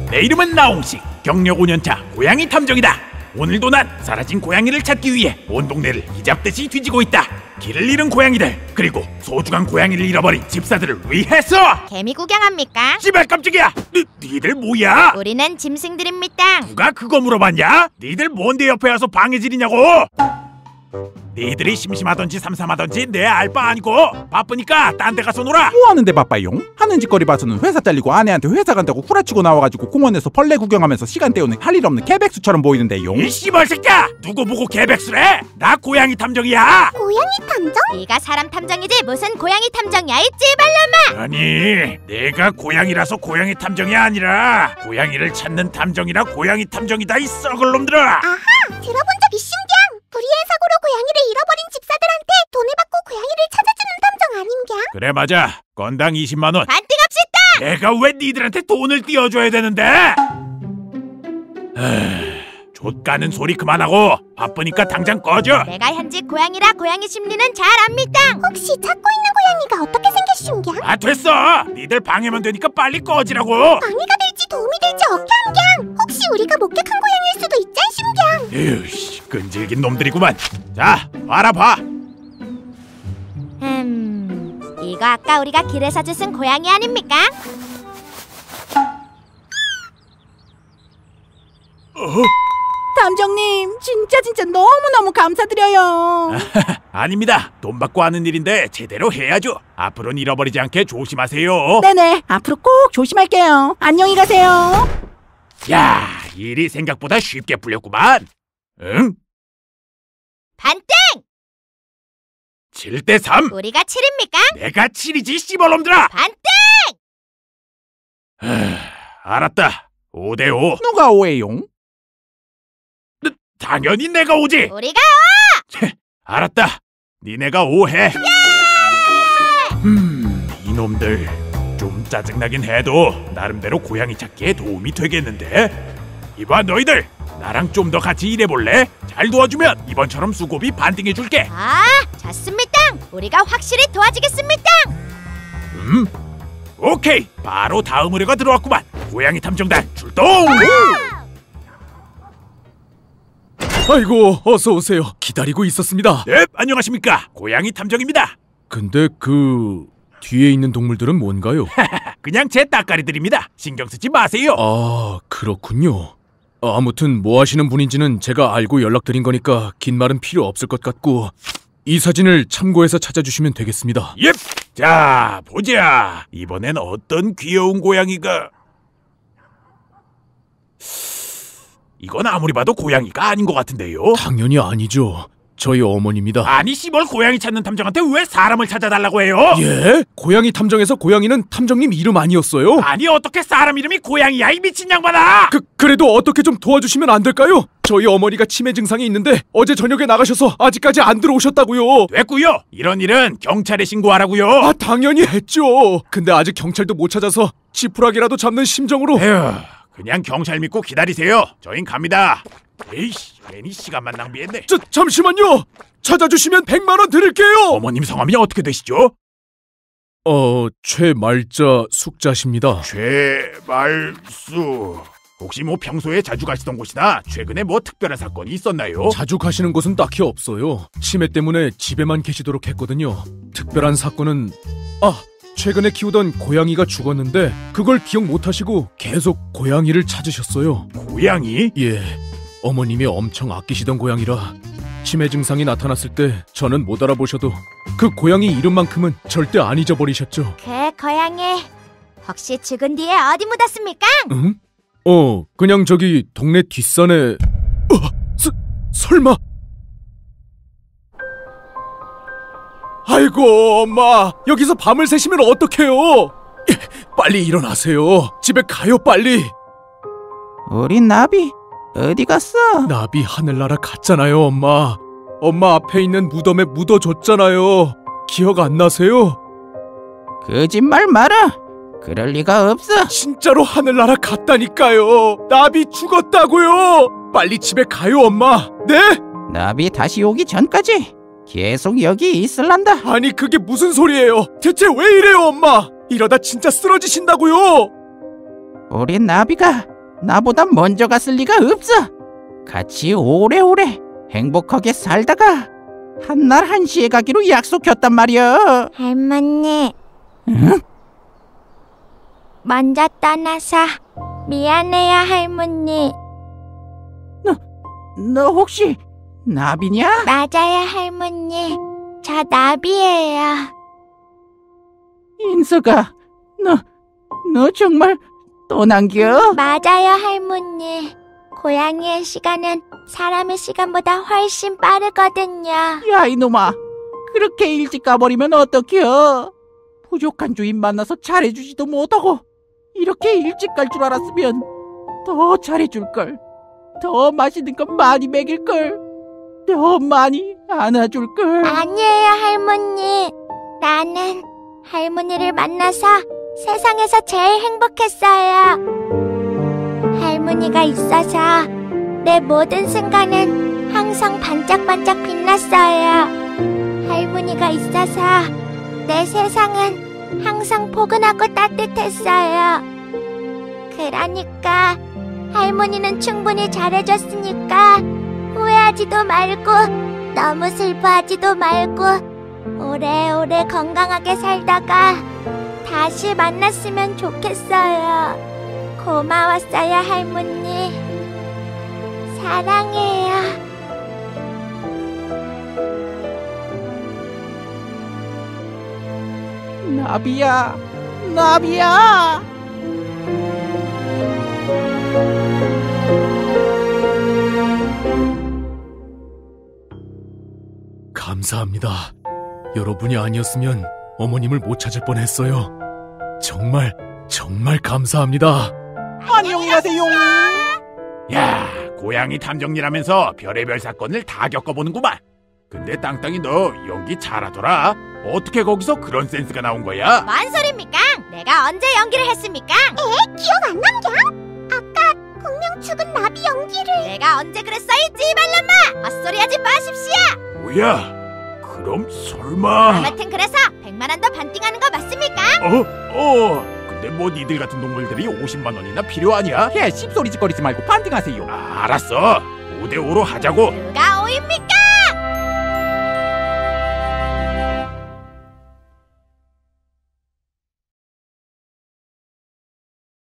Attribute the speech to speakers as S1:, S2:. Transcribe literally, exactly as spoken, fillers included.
S1: 내 이름은 나홍식. 경력 오 년차 고양이 탐정이다. 오늘도 난 사라진 고양이를 찾기 위해 온 동네를 이잡듯이 뒤지고 있다. 길을 잃은 고양이들, 그리고 소중한 고양이를 잃어버린 집사들을 위해서.
S2: 개미 구경합니까?
S1: 씨발 깜짝이야. 니, 니들 뭐야?
S2: 우리는 짐승들입니다.
S1: 누가 그거 물어봤냐? 니들 뭔데 옆에 와서 방해질이냐고? 니들이 심심하던지 삼삼하던지 내 알 바 아니고 바쁘니까 딴 데 가서 놀아.
S3: 뭐 하는데 바빠용? 하는 짓거리 봐서는 회사 잘리고 아내한테 회사 간다고 후라치고 나와가지고 공원에서 벌레 구경하면서 시간 때우는 할 일 없는 개백수처럼 보이는데용.
S1: 이 씨발 새끼야! 누구 보고 개백수래? 나 고양이 탐정이야.
S2: 고양이 탐정? 네가 사람 탐정이지 무슨 고양이 탐정이야 이 찌발놈아.
S1: 아니, 내가 고양이라서 고양이 탐정이 아니라 고양이를 찾는 탐정이라 고양이 탐정이다 이 썩을 놈들아.
S2: 아하, 들어본 적 있음경. 불의의 사고로 고양이를 잃어버린 집사들한테 돈을 받고 고양이를 찾아주는 탐정 아닌겨?
S1: 그래 맞아. 건당 이십만 원.
S2: 반띵합시다.
S1: 내가 왜 니들한테 돈을 띄워줘야 되는데? 에휴, 좆가는 소리 그만하고 바쁘니까 당장 꺼져.
S2: 내가 현직 고양이라 고양이 심리는 잘 압니다. 혹시 찾고 있는 고양이가 어떻게 생겼음겨?
S1: 아 됐어. 니들 방해만 되니까 빨리 꺼지라고.
S2: 방해가 될지 도움이 될지 어깨한경. 혹시 우리가 목격한 고양이일 수도 있지 않심경?
S1: 에휴, 끈질긴 놈들이구만. 자, 봐라 봐.
S2: 음, 이거 아까 우리가 길에서 주운 고양이 아닙니까?
S1: 어?
S4: 탐정님, 진짜 진짜 너무너무 감사드려요.
S1: 아닙니다. 돈 받고 하는 일인데 제대로 해야죠. 앞으로는 잃어버리지 않게 조심하세요.
S4: 네네, 앞으로 꼭 조심할게요. 안녕히 가세요.
S1: 야, 일이 생각보다 쉽게 풀렸구만. 응?
S2: 반띵!
S1: 칠 대 삼.
S2: 우리가 칠입니까?
S1: 내가 칠이지 씨발놈들아.
S2: 반띵!
S1: 에휴, 알았다. 오 대 오.
S3: 누가 오해용?
S1: 당연히 내가 오지.
S2: 우리가
S1: 채, 알았다. 니네가 오해. 음, 이놈들 좀 짜증나긴 해도 나름대로 고양이 찾기에 도움이 되겠는데. 이봐 너희들, 나랑 좀 더 같이 일해볼래? 잘 도와주면 이번처럼 수고비 반띵해줄게.
S2: 아, 좋습니다. 우리가 확실히 도와주겠습니다.
S1: 음? 오케이, 바로 다음 의뢰가 들어왔구만. 고양이 탐정단 출동!
S5: 아이고, 어서 오세요. 기다리고 있었습니다.
S1: 네, 안녕하십니까. 고양이 탐정입니다.
S5: 근데 그 뒤에 있는 동물들은 뭔가요?
S1: 그냥 제 따까리들입니다. 신경 쓰지 마세요.
S5: 아, 그렇군요. 아무튼 뭐 하시는 분인지는 제가 알고 연락드린 거니까 긴 말은 필요 없을 것 같고 이 사진을 참고해서 찾아주시면 되겠습니다.
S1: 예. 자, 보자. 이번엔 어떤 귀여운 고양이가... 이건 아무리 봐도 고양이가 아닌 것 같은데요?
S5: 당연히 아니죠. 저희 어머니입니다.
S1: 아니 씨발, 고양이 찾는 탐정한테 왜 사람을 찾아달라고 해요?
S5: 예? 고양이 탐정에서 고양이는 탐정님 이름 아니었어요?
S1: 아니 어떻게 사람 이름이 고양이야, 이 미친 양반아!
S5: 그, 그래도 어떻게 좀 도와주시면 안 될까요? 저희 어머니가 치매 증상이 있는데 어제 저녁에 나가셔서 아직까지 안 들어오셨다고요.
S1: 됐고요. 이런 일은 경찰에 신고하라고요.
S5: 아, 당연히 했죠. 근데 아직 경찰도 못 찾아서 지푸라기라도 잡는 심정으로.
S1: 에휴, 그냥 경찰 믿고 기다리세요. 저흰 갑니다. 에이씨, 괜히 시간만 낭비했네.
S5: 저, 잠시만요. 찾아주시면 백만 원 드릴게요.
S1: 어머님 성함이 어떻게 되시죠?
S5: 어, 최말자 숙자십니다.
S1: 최말수. 혹시 뭐 평소에 자주 가시던 곳이나 최근에 뭐 특별한 사건이 있었나요?
S5: 자주 가시는 곳은 딱히 없어요. 치매 때문에 집에만 계시도록 했거든요. 특별한 사건은... 아! 최근에 키우던 고양이가 죽었는데 그걸 기억 못하시고 계속 고양이를 찾으셨어요.
S1: 고양이?
S5: 예, 어머님이 엄청 아끼시던 고양이라 치매 증상이 나타났을 때 저는 못 알아보셔도 그 고양이 이름만큼은 절대 안 잊어버리셨죠.
S2: 그 고양이 혹시 죽은 뒤에 어디 묻었습니까?
S5: 응? 어, 그냥 저기 동네 뒷산에... 어, 서, 설마... 아이고, 엄마, 여기서 밤을 새시면 어떡해요? 빨리 일어나세요. 집에 가요, 빨리.
S3: 우리 나비 어디 갔어?
S5: 나비 하늘나라 갔잖아요, 엄마. 엄마 앞에 있는 무덤에 묻어줬잖아요. 기억 안 나세요?
S3: 거짓말 마라. 그럴 리가 없어.
S5: 진짜로 하늘나라 갔다니까요. 나비 죽었다고요. 빨리 집에 가요, 엄마. 네?
S3: 나비 다시 오기 전까지 계속 여기 있을란다.
S5: 아니 그게 무슨 소리예요? 대체 왜 이래요, 엄마? 이러다 진짜 쓰러지신다고요.
S3: 우리 나비가
S4: 나보다 먼저 갔을 리가 없어. 같이 오래오래 행복하게 살다가 한날 한시에 가기로 약속했단 말이야.
S2: 할머니,
S4: 응?
S2: 먼저 떠나서 미안해요, 할머니.
S4: 너 혹시 나비냐?
S2: 맞아요, 할머니. 저 나비예요.
S4: 인서가 너, 너 정말 떠난겨?
S2: 맞아요, 할머니. 고양이의 시간은 사람의 시간보다 훨씬 빠르거든요.
S4: 야 이놈아, 그렇게 일찍 가버리면 어떡해요? 부족한 주인 만나서 잘해주지도 못하고 이렇게 일찍 갈 줄 알았으면 더 잘해줄걸. 더 맛있는 거 많이 먹일걸. 더 많이 안아줄걸.
S2: 아니에요, 할머니. 나는 할머니를 만나서 세상에서 제일 행복했어요. 할머니가 있어서 내 모든 순간은 항상 반짝반짝 빛났어요. 할머니가 있어서 내 세상은 항상 포근하고 따뜻했어요. 그러니까 할머니는 충분히 잘해줬으니까 후회하지도 말고 너무 슬퍼하지도 말고 오래오래 건강하게 살다가 다시 만났으면 좋겠어요. 고마웠어요, 할머니. 사랑해요.
S4: 나비야, 나비야.
S5: 감사합니다. 여러분이 아니었으면 어머님을 못 찾을 뻔했어요. 정말 정말 감사합니다.
S3: 안녕히 가세요.
S1: 야, 고양이 탐정이라면서 별의별 사건을 다 겪어보는구만. 근데 땅땅이 너 연기 잘하더라. 어떻게 거기서 그런 센스가 나온 거야?
S2: 뭔 소리입니까? 내가 언제 연기를 했습니까? 에? 기억 안 남겨? 아까 분명 죽은 나비 연기를. 내가 언제 그랬어, 이 찌발놈아! 헛소리하지 마십시오.
S1: 뭐야? 그럼 설마...
S2: 아무튼 그래서 백만 원 더 반띵하는 거 맞습니까?
S1: 어? 어? 근데 뭐 니들 같은 동물들이 오십만 원이나 필요하냐?
S3: 걔 씹소리 짓거리지 말고 반띵하세요.
S1: 아, 알았어. 오 대 오로 하자고.
S2: 누가 오입니까?